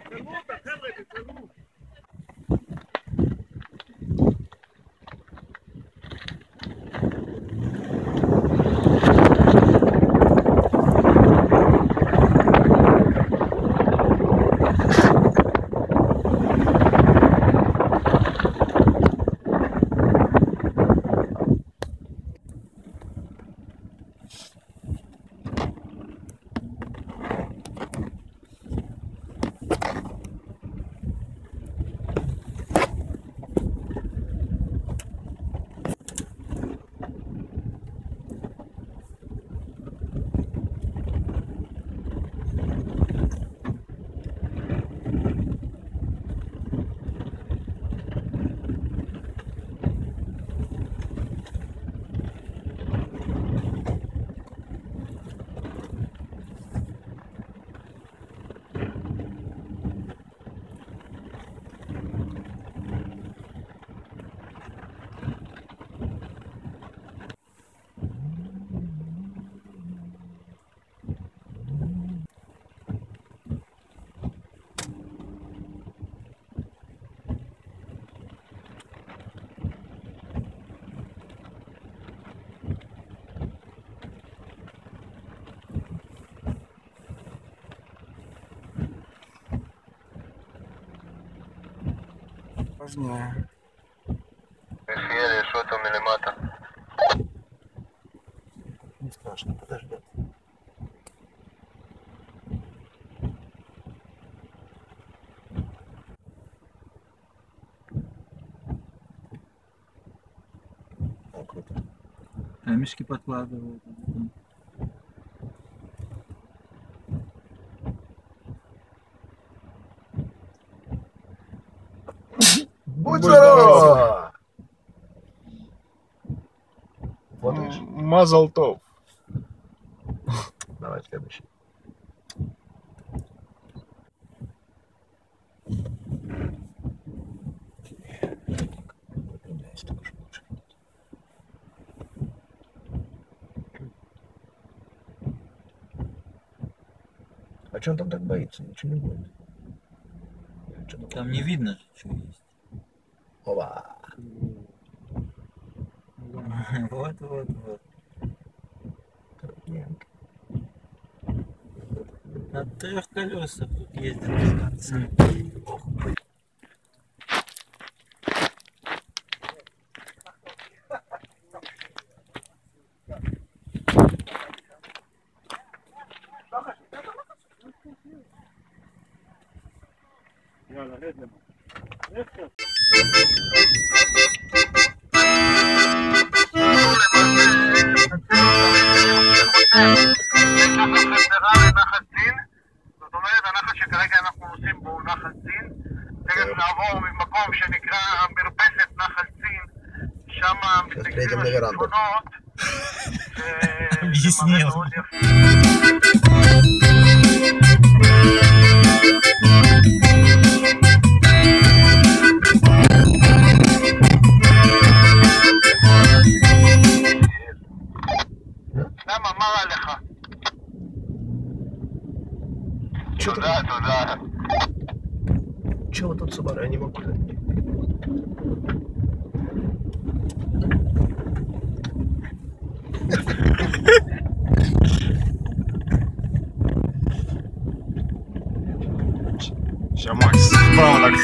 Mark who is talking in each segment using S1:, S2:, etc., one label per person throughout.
S1: Важнее.
S2: Что там миллиметр?
S1: Не страшно, подождет. О, круто.
S3: Мешки подкладывают.
S1: Будь здоров!
S4: Мазал топ.
S1: Давай следующий. А что он там так боится? Ничего не будет.
S3: Там не видно, что есть.
S1: Опа!
S3: Вот.
S1: Трудненько.
S3: На 3 колесах тут ездит без конца.
S2: זאת אומרת, הנחל שכרגע אנחנו עושים בו נחל צין. תכף נעבור ממקום שנקרא מרפסת נחל צין, שם מתנגדים השיטפונות.
S3: Объяснил.
S2: למה? מה רע לך? תודה.
S1: Чего тут Subaru? Я не могу понять.
S4: Сейчас Макс справа так.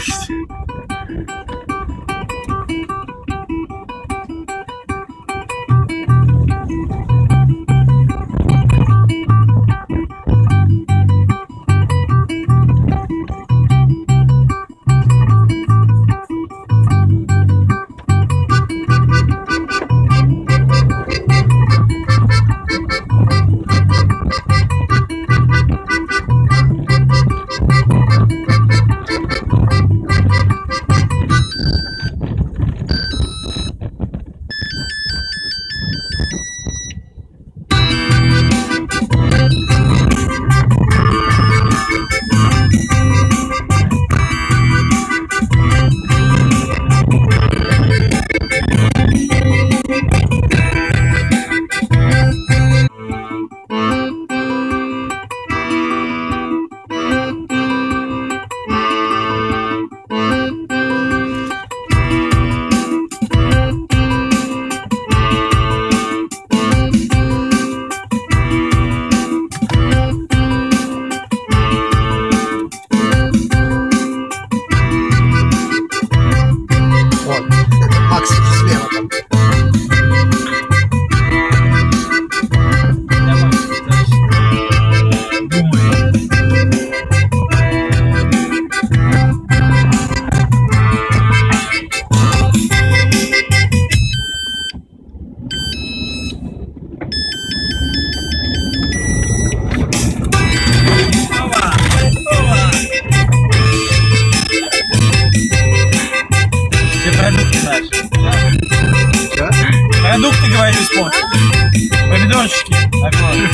S3: Огончики. Огонь.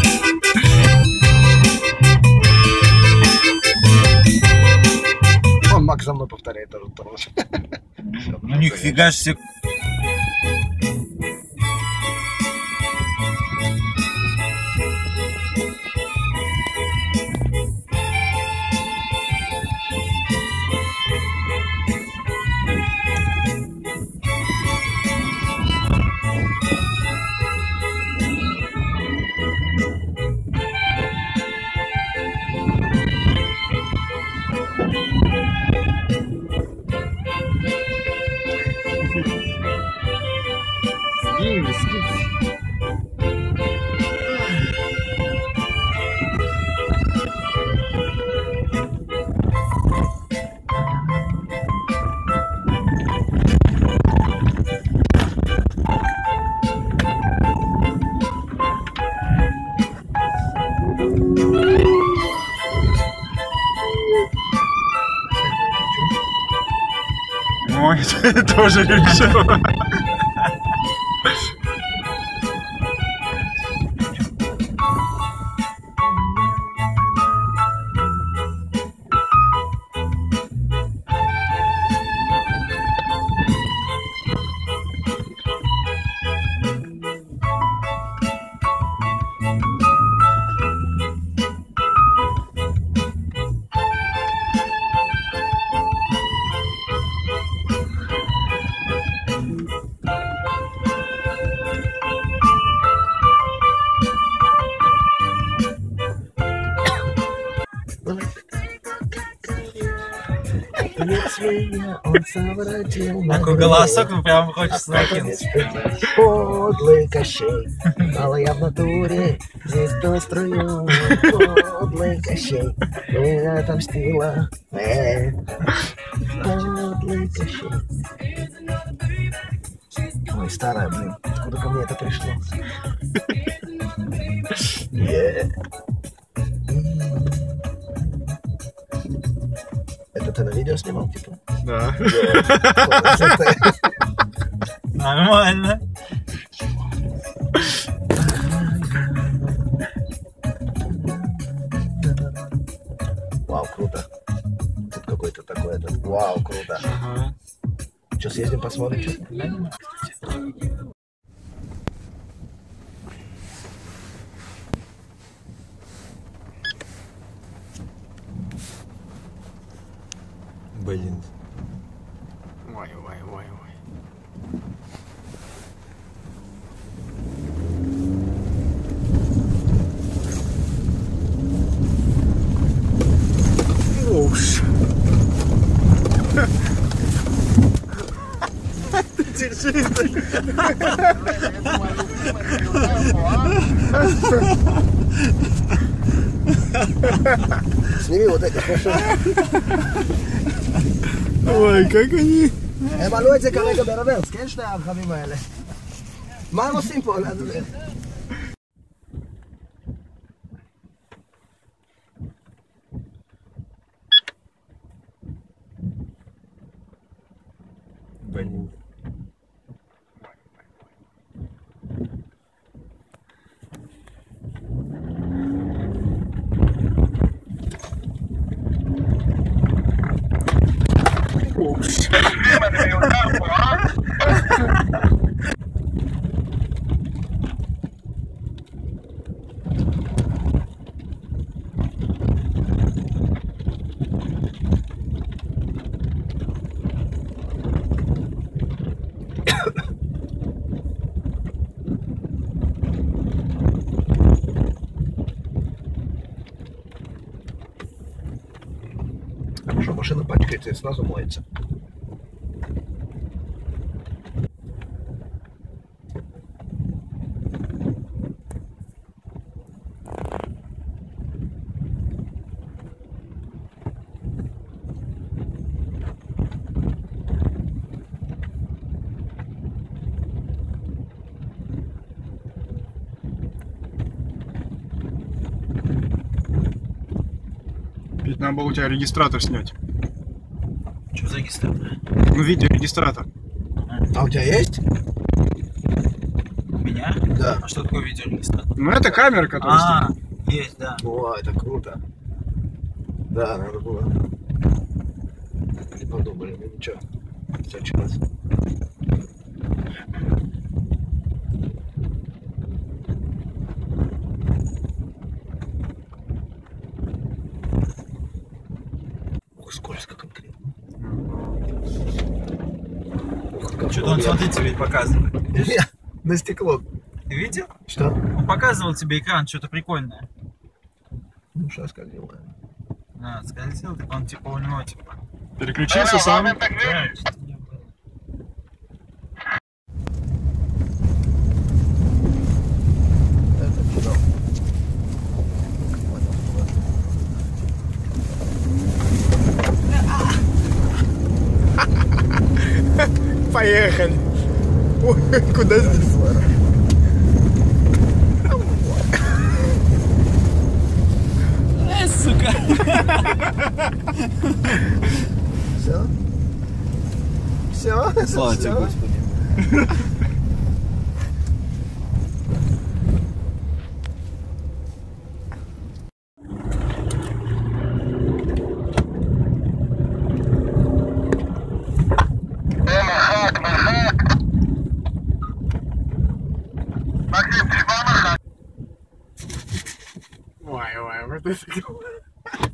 S1: Он Макс за мной повторяет тоже.
S3: Ну нифига ж себе.
S4: Ой, тоже решил.
S3: Такой голосок, ну прям хочется накинуть.
S1: Подлый Кощей, мало я в натуре, здесь то строю. Подлый Кощей, меня отомстила. Подлый Кощей. Ой, старая, блин, откуда ко мне это пришло? Это ты на видео снимал, типа?
S4: Да.
S3: Нормально.
S1: Вау, круто. Тут какой-то такой этот. Вау, круто.
S4: Ага.
S1: Что, съездим, посмотрим, что?
S3: Блин.
S4: Ой, ой, ой, ой. Уж.
S1: Держи. Сними вот эти машины.
S4: Ой, как они.
S1: הם עלו את זה כרגע ברוורס, כן? שני הרכבים האלה. מה הם עושים פה?
S3: Блин.
S1: Хорошо, машина пачкается и сразу моется.
S4: Ведь надо было у тебя регистратор снять.
S3: Что за регистратор?
S4: Ну, видеорегистратор.
S1: А у тебя есть?
S3: У меня?
S1: Да. Да.
S3: А что такое видеорегистратор?
S4: Ну это камера, которая
S3: А,
S4: стоит.
S3: есть, да.
S1: О, это круто. Да, надо было. Не подумали, ну ничего. В следующий раз. Ух, скользко конкретно. Ух, как
S3: Что-то он, смотри, тебе показывает.
S1: Не, на стекло.
S3: Ты видел?
S1: Что?
S3: Он показывал тебе экран, что-то прикольное.
S1: Ну, сейчас как дела?
S3: Да, скользил, так он типа у него типа.
S4: Переключился сам.
S3: Да, что-то не было.
S1: Это куда?
S4: Поехали. Ой, куда здесь?
S3: Сука!
S1: Все? Все?
S3: Слава тебе, Господи.
S2: Максим, ты мама?
S4: Ой, вот это.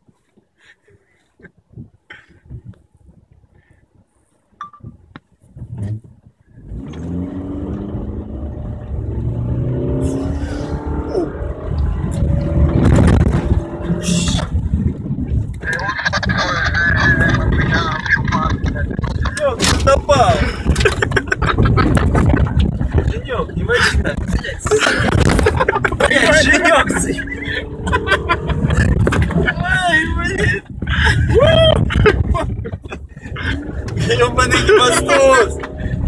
S3: Женек, ты напал! Женек, не води так, блядь, Женек, ай, блин! Ёбаный хвостос!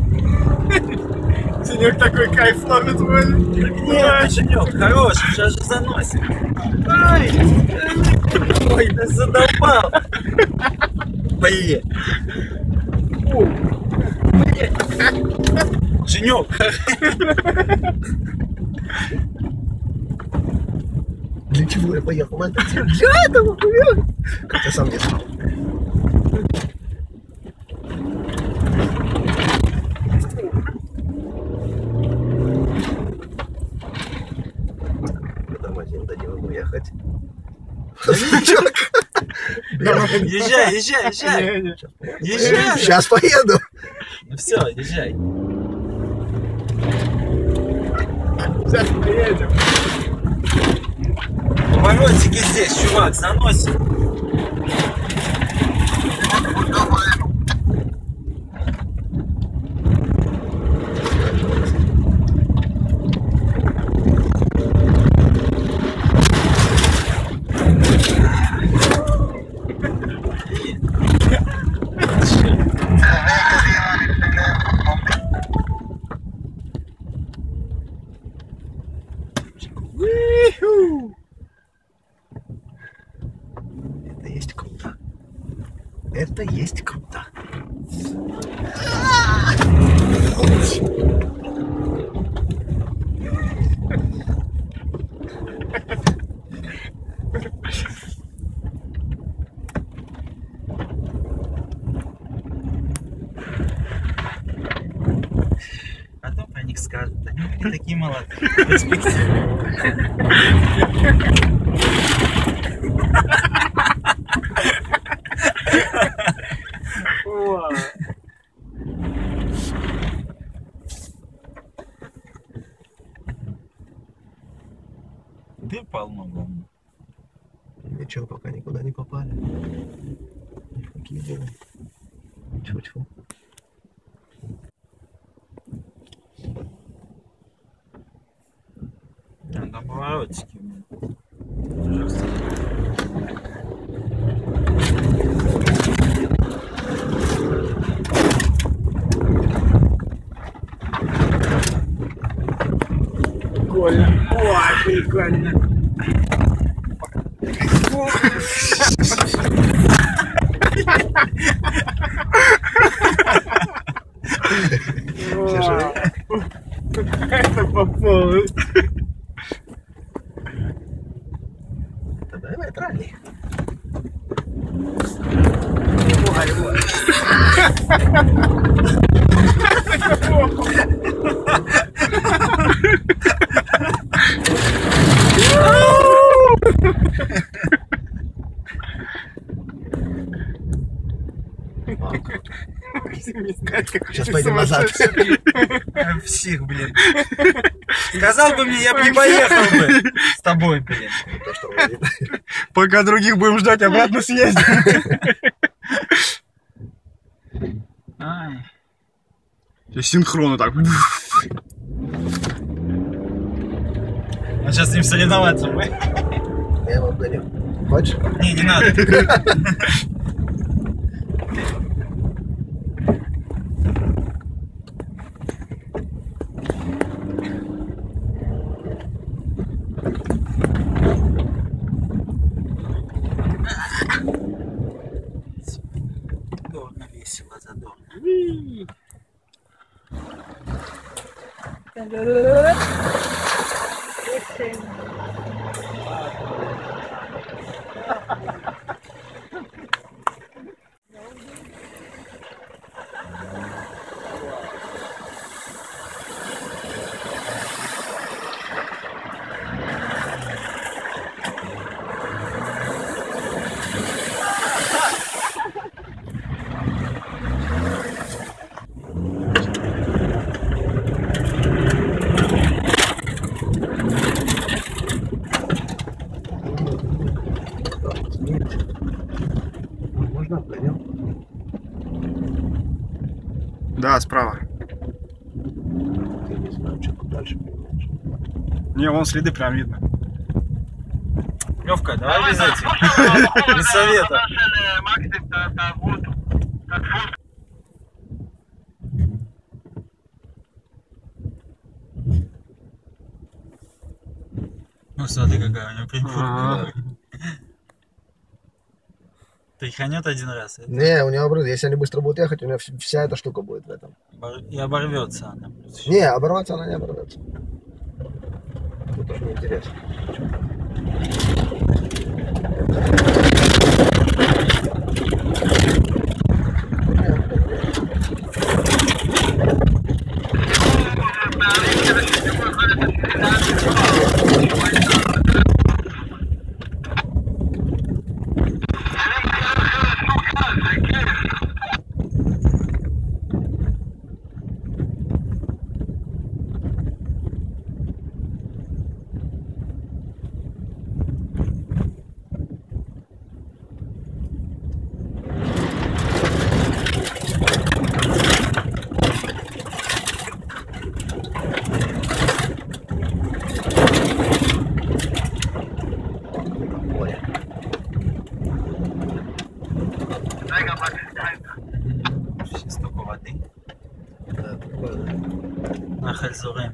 S4: Синек такой кайф ловит, блин.
S3: Нет, Женек, хорош, сейчас же заносит. Ай! Ой, ты задолбал! Блин! Женек!
S1: Для чего я поехал? Для этого, блядь! Как я сам не знал. Домой до него уехать.
S3: Езжай, езжай, езжай! Езжай!
S1: Сейчас поеду.
S3: Ну все, езжай.
S4: Сейчас приедем.
S3: Поворотики здесь, чувак, заносит.
S1: Это есть круто. Это есть круто.
S3: Потом про них скажут, они такие молодые, перспективные. Ты полно говна.
S1: Ничего, пока никуда не попали. Какие дела? Тьфу-тьфу.
S3: Там поворотики у меня. Жестко.
S4: Прикольно. Ой, прикольно. Это попал.
S1: Сейчас пойдем назад.
S3: Псих, блин. Сказал бы мне, я бы не поехал бы с тобой, блин.
S4: Пока других будем ждать, обратно съездим.
S3: Ай.
S4: Сейчас синхронно так.
S3: Он сейчас с ним соревноваться будет.
S1: Я его обгоню. Хочешь?
S3: Не, не надо. Задорно, весело, задорно.
S1: Можно обгоню?
S4: Да, справа.
S1: Я не знаю, что тут дальше понимаешь.
S4: Не, вон следы прям видно.
S3: Левка, давай без этих. Без совета. Ну смотри, какая у него приборка. Тряханет один раз.
S1: Не, у него обрыв. Если они быстро будут ехать, у него вся эта штука будет в этом.
S3: И оборвется она.
S1: Не, оборваться она не оборвется. Тут уж неинтересно.
S3: Сейчас только воды.
S1: Да, прикольно.
S3: Нахаль Зурем.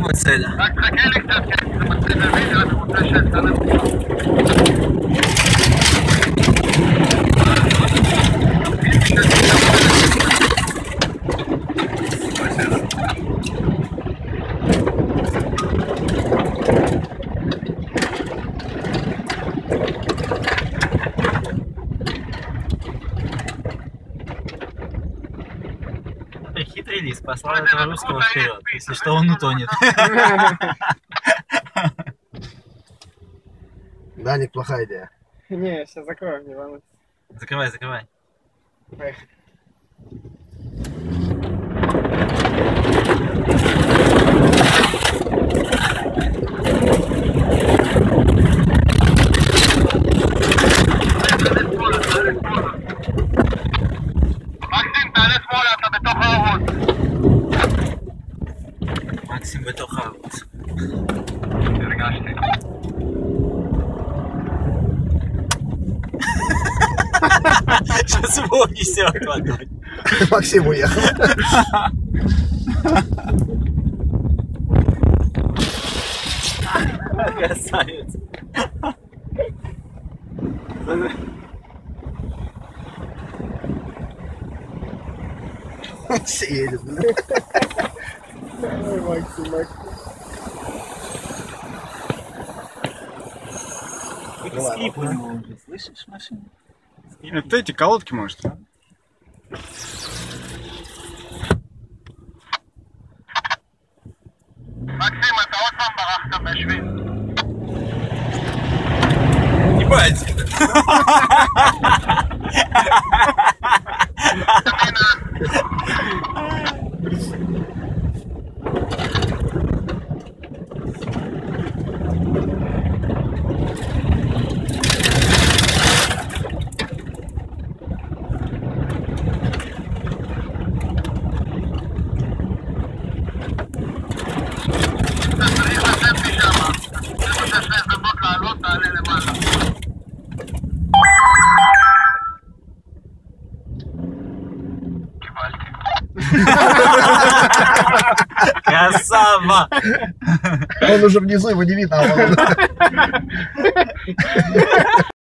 S3: בסדר.
S2: רק חכה לי קצת, כי זה מתחיל להבין, רק רוצה שאתה
S3: Хитрый лис послал этого русского вперед. Если что, он утонет.
S1: Да, неплохая идея.
S5: Не, сейчас закрою, не волнуйся.
S3: Закрывай, закрывай.
S5: Поехали.
S2: מקסים, תעלה שמאלה, אתה בתוך הערוץ.
S3: מקסים בתוך הערוץ.
S2: הרגשתי.
S3: Сейчас его несет водой.
S1: Максим уехал.
S3: Красавец.
S1: Все едет.
S5: Ой, Максим, Максим.
S3: Скрип у него уже, слышишь, машина?
S4: Это эти колодки, может?
S2: מקסים, אתה עוד פעם ברחת בשביל.
S3: Ебать!
S2: אתה צריך לצאת משם. זה מה שיש להזדמנות לעלות, תעלה למעלה. קיבלתי.
S3: Красава!
S1: Он уже внизу, его не видно. А он-